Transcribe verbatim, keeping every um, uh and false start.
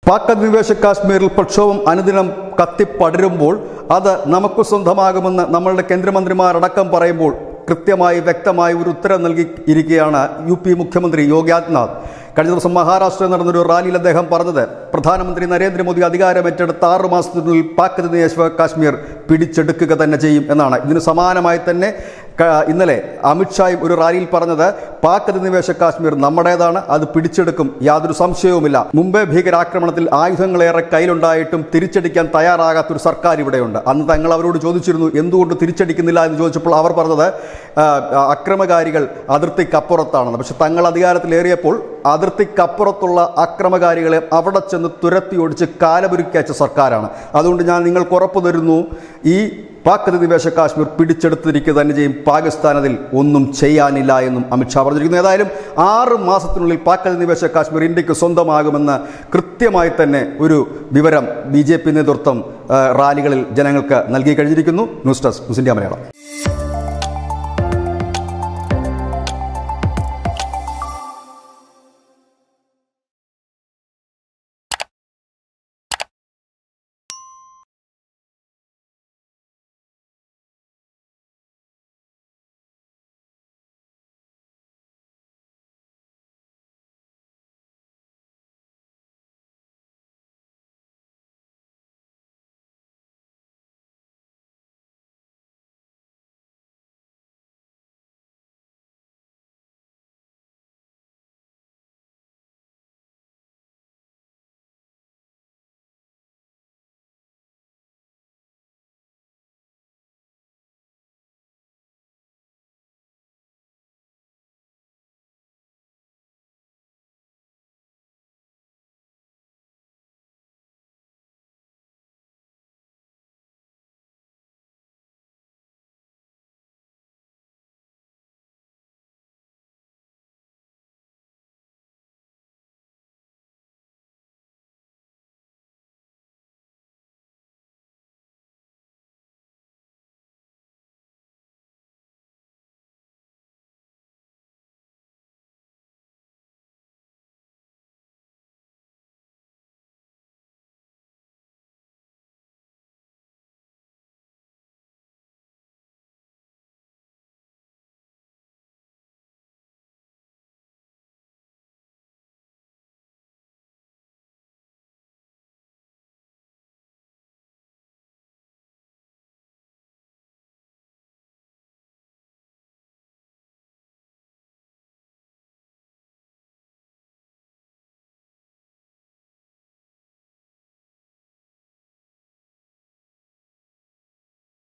പാക് അധിനിവേശ കാശ്മീരിൽ പ്രക്ഷോഭം അനുദിനം കത്തിപ്പടരുമ്പോൾ അത് നമുക്ക് സ്വന്തമാകുമെന്ന് നമ്മളുടെ കേന്ദ്രമന്ത്രിമാരടക്കം പറയുമ്പോൾ കൃത്യമായി വ്യക്തമായി ഒരു ഉത്തരം നൽകി ഇരിക്കുകയാണ് യു പി മുഖ്യമന്ത്രി യോഗി ആദിത്യനാഥ്. കഴിഞ്ഞ ദിവസം മഹാരാഷ്ട്രയിൽ നടന്നൊരു റാലിയിൽ അദ്ദേഹം പറഞ്ഞത് പ്രധാനമന്ത്രി നരേന്ദ്രമോദി അധികാരമേറ്റെടുത്ത ആറു മാസത്തിനുള്ളിൽ പാക് അധിനിവേശ കാശ്മീർ പിടിച്ചെടുക്കുക തന്നെ ചെയ്യും എന്നാണ്. ഇതിന് സമാനമായി തന്നെ ഇന്നലെ അമിത്ഷായും ഒരു റാലിയിൽ പറഞ്ഞത് പാക് അധിനിവേശ കാശ്മീർ നമ്മുടേതാണ്, അത് പിടിച്ചെടുക്കും, യാതൊരു സംശയവുമില്ല. മുംബൈ ഭീകരാക്രമണത്തിൽ ആയുധങ്ങളേറെ കയ്യിലുണ്ടായിട്ടും തിരിച്ചടിക്കാൻ തയ്യാറാകാത്തൊരു സർക്കാർ ഇവിടെയുണ്ട്. അന്ന് തങ്ങൾ അവരോട് ചോദിച്ചിരുന്നു എന്തുകൊണ്ട് തിരിച്ചടിക്കുന്നില്ല എന്ന് ചോദിച്ചപ്പോൾ അവർ പറഞ്ഞത് അക്രമകാരികൾ അതിർത്തിക്കപ്പുറത്താണെന്ന്. പക്ഷെ തങ്ങൾ അധികാരത്തിലേറിയപ്പോൾ അതിർത്തിക്കപ്പുറത്തുള്ള അക്രമകാരികളെ അവിടെ ചെന്ന് തുരത്തി ഓടിച്ച് കാലപുരുക്കയച്ച സർക്കാരാണ്. അതുകൊണ്ട് ഞാൻ നിങ്ങൾക്ക് ഉറപ്പു തരുന്നു, ഈ പാക് അധിനിവേശ കാശ്മീർ പിടിച്ചെടുത്തിരിക്കുക തന്നെ ചെയ്യും, പാകിസ്ഥാൻ അതിൽ ഒന്നും ചെയ്യാനില്ല എന്നും അമിത്ഷാ പറഞ്ഞിരിക്കുന്നു. ഏതായാലും ആറ് മാസത്തിനുള്ളിൽ പാക് അധിനിവേശ കാശ്മീർ ഇന്ത്യക്ക് സ്വന്തമാകുമെന്ന് കൃത്യമായി തന്നെ ഒരു വിവരം ബി ജെ പി നേതൃത്വം റാലികളിൽ ജനങ്ങൾക്ക് നൽകി കഴിഞ്ഞിരിക്കുന്നു. News desk News India Malayalam.